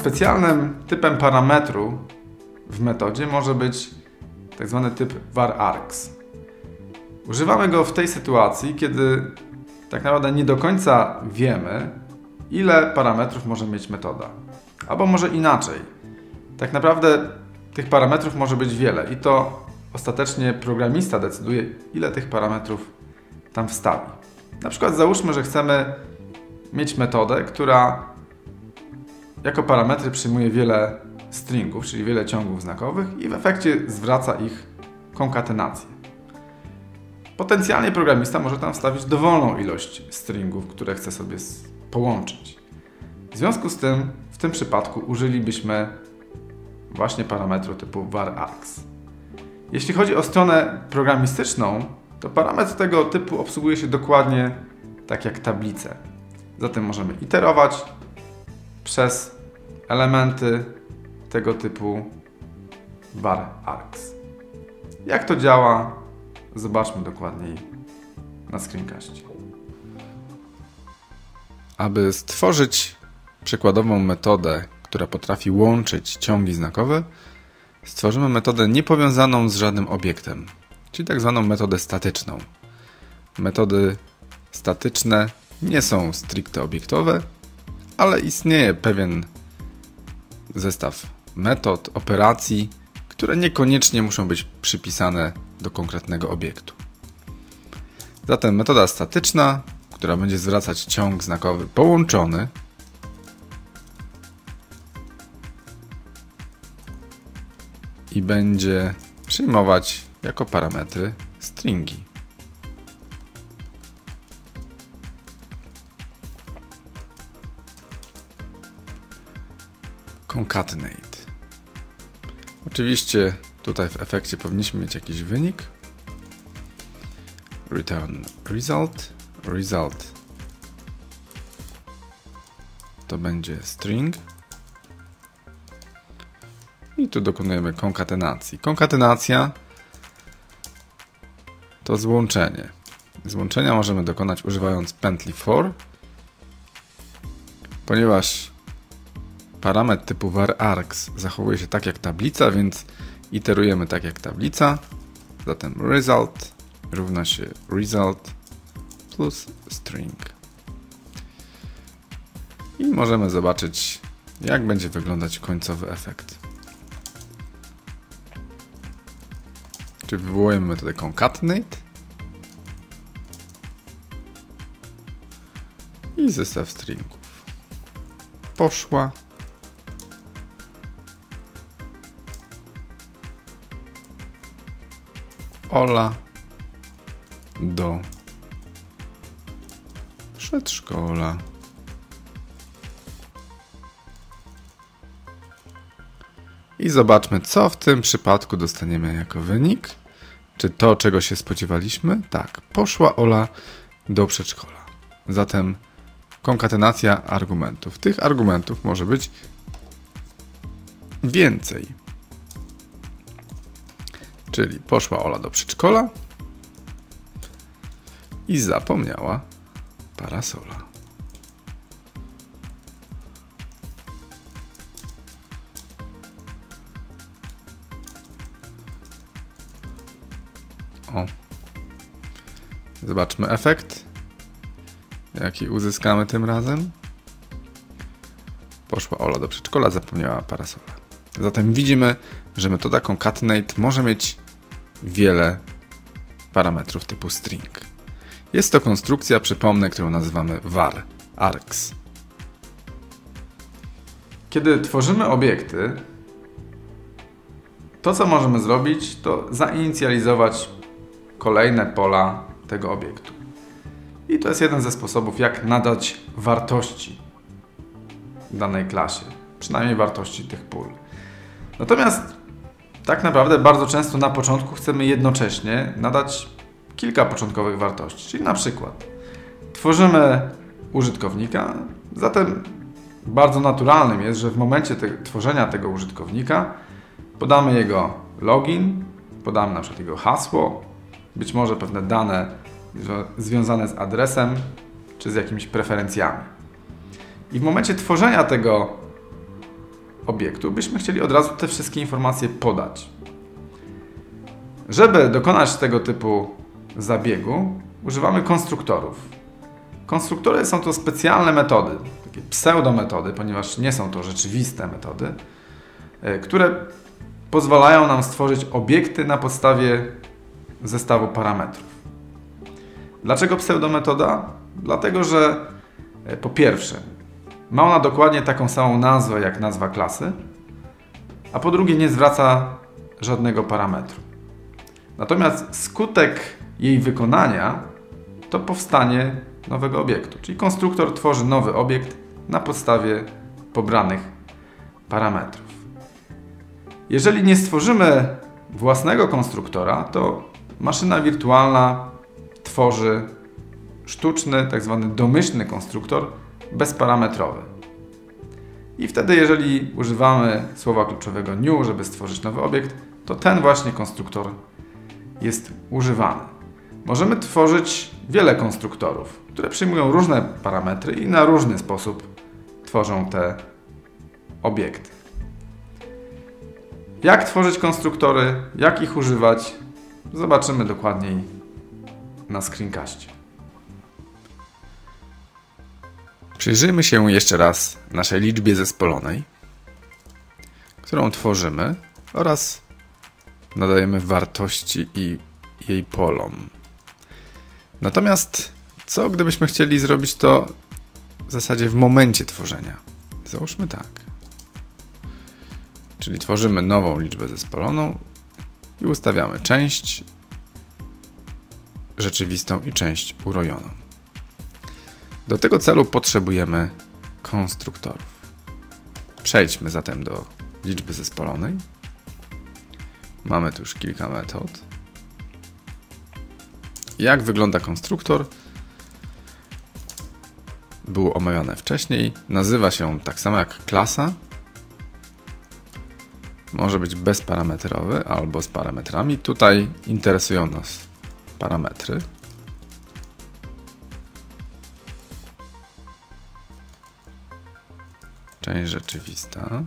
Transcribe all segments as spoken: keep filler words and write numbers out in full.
Specjalnym typem parametru w metodzie może być tak zwany typ varArgs. Używamy go w tej sytuacji, kiedy tak naprawdę nie do końca wiemy, ile parametrów może mieć metoda. Albo może inaczej. Tak naprawdę tych parametrów może być wiele i to ostatecznie programista decyduje, ile tych parametrów tam wstawi. Na przykład załóżmy, że chcemy mieć metodę, która jako parametry przyjmuje wiele stringów, czyli wiele ciągów znakowych i w efekcie zwraca ich konkatenację. Potencjalnie programista może tam wstawić dowolną ilość stringów, które chce sobie połączyć. W związku z tym w tym przypadku użylibyśmy właśnie parametru typu varArgs. Jeśli chodzi o stronę programistyczną, to parametr tego typu obsługuje się dokładnie tak jak tablice. Zatem możemy iterować przez elementy tego typu varArgs. Jak to działa, zobaczmy dokładniej na screencastie. Aby stworzyć przykładową metodę, która potrafi łączyć ciągi znakowe, stworzymy metodę niepowiązaną z żadnym obiektem, czyli tak zwaną metodę statyczną. Metody statyczne nie są stricte obiektowe, ale istnieje pewien zestaw metod, operacji, które niekoniecznie muszą być przypisane do konkretnego obiektu. Zatem metoda statyczna, która będzie zwracać ciąg znakowy połączony, i będzie przyjmować jako parametry stringi. Concatenate. Oczywiście tutaj w efekcie powinniśmy mieć jakiś wynik. Return result. Result to będzie string. I tu dokonujemy konkatenacji. Konkatenacja to złączenie. Złączenia możemy dokonać używając pętli for, ponieważ parametr typu varArgs zachowuje się tak jak tablica, więc iterujemy tak jak tablica. Zatem result równa się result plus string. I możemy zobaczyć, jak będzie wyglądać końcowy efekt. Czyli wywołujemy metodę concatenate i zestaw stringów. Poszła Ola do przedszkola. I zobaczmy, co w tym przypadku dostaniemy jako wynik. Czy to, czego się spodziewaliśmy? Tak, poszła Ola do przedszkola. Zatem konkatenacja argumentów. Tych argumentów może być więcej. Czyli poszła Ola do przedszkola i zapomniała parasola. O. Zobaczmy efekt, jaki uzyskamy tym razem. Poszła Ola do przedszkola, zapomniała parasola. Zatem widzimy, że metoda concatenate może mieć wiele parametrów typu string. Jest to konstrukcja, przypomnę, którą nazywamy varArgs. Kiedy tworzymy obiekty, to co możemy zrobić, to zainicjalizować kolejne pola tego obiektu. I to jest jeden ze sposobów, jak nadać wartości danej klasie, przynajmniej wartości tych pól. Natomiast tak naprawdę bardzo często na początku chcemy jednocześnie nadać kilka początkowych wartości, czyli na przykład tworzymy użytkownika, zatem bardzo naturalnym jest, że w momencie te, tworzenia tego użytkownika podamy jego login, podamy na przykład jego hasło, być może pewne dane związane z adresem czy z jakimiś preferencjami. I w momencie tworzenia tego obiektu byśmy chcieli od razu te wszystkie informacje podać. Żeby dokonać tego typu zabiegu, używamy konstruktorów. Konstruktory są to specjalne metody, takie pseudometody, ponieważ nie są to rzeczywiste metody, które pozwalają nam stworzyć obiekty na podstawie zestawu parametrów. Dlaczego pseudometoda? Dlatego, że po pierwsze, ma ona dokładnie taką samą nazwę jak nazwa klasy, a po drugie nie zwraca żadnego parametru. Natomiast skutek jej wykonania to powstanie nowego obiektu, czyli konstruktor tworzy nowy obiekt na podstawie pobranych parametrów. Jeżeli nie stworzymy własnego konstruktora, to maszyna wirtualna tworzy sztuczny, tak zwany domyślny konstruktor bezparametrowy. I wtedy, jeżeli używamy słowa kluczowego new, żeby stworzyć nowy obiekt, to ten właśnie konstruktor jest używany. Możemy tworzyć wiele konstruktorów, które przyjmują różne parametry i na różny sposób tworzą te obiekty. Jak tworzyć konstruktory, jak ich używać, zobaczymy dokładniej na screencastie. Przyjrzyjmy się jeszcze raz naszej liczbie zespolonej, którą tworzymy oraz nadajemy wartości i jej polom. Natomiast co gdybyśmy chcieli zrobić to w zasadzie w momencie tworzenia? Załóżmy tak. Czyli tworzymy nową liczbę zespoloną i ustawiamy część rzeczywistą i część urojoną. Do tego celu potrzebujemy konstruktorów. Przejdźmy zatem do liczby zespolonej. Mamy tu już kilka metod. Jak wygląda konstruktor? Było omawiane wcześniej. Nazywa się tak samo jak klasa. Może być bezparametrowy albo z parametrami. Tutaj interesują nas parametry. Część rzeczywista.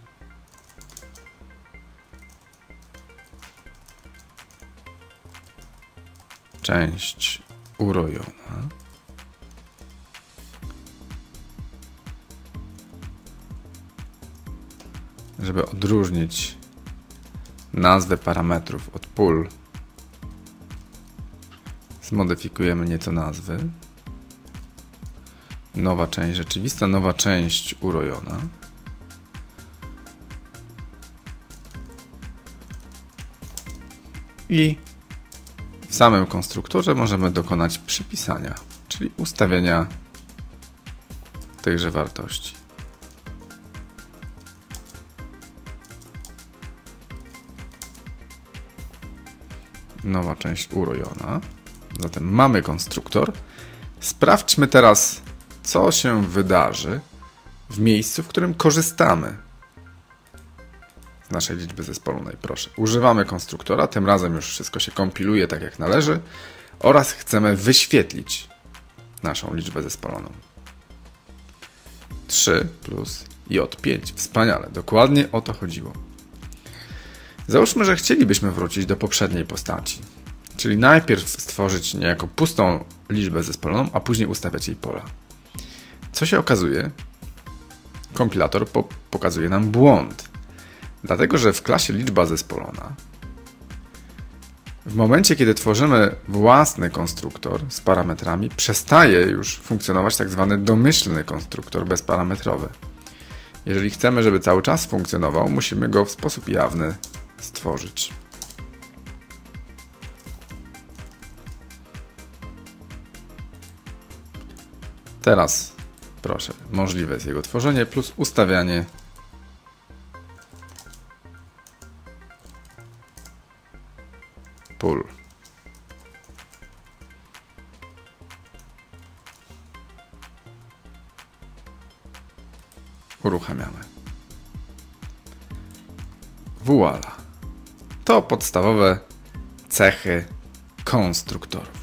Część urojona. Żeby odróżnić nazwę parametrów od pól, zmodyfikujemy nieco nazwy. Nowa część rzeczywista, nowa część urojona. I w samym konstruktorze możemy dokonać przypisania, czyli ustawienia tychże wartości. Nowa część urojona. Zatem mamy konstruktor. Sprawdźmy teraz, co się wydarzy w miejscu, w którym korzystamy z naszej liczby zespolonej. Proszę, używamy konstruktora, tym razem już wszystko się kompiluje tak jak należy oraz chcemy wyświetlić naszą liczbę zespoloną. trzy plus J pięć. Wspaniale, dokładnie o to chodziło. Załóżmy, że chcielibyśmy wrócić do poprzedniej postaci, czyli najpierw stworzyć niejako pustą liczbę zespoloną, a później ustawiać jej pola. Co się okazuje? Kompilator po pokazuje nam błąd. Dlatego, że w klasie liczba zespolona w momencie, kiedy tworzymy własny konstruktor z parametrami, przestaje już funkcjonować tak zwany domyślny konstruktor bezparametrowy. Jeżeli chcemy, żeby cały czas funkcjonował, musimy go w sposób jawny stworzyć. Teraz proszę, możliwe jest jego tworzenie plus ustawianie pól. Uruchamiamy. Voila. To podstawowe cechy konstruktorów.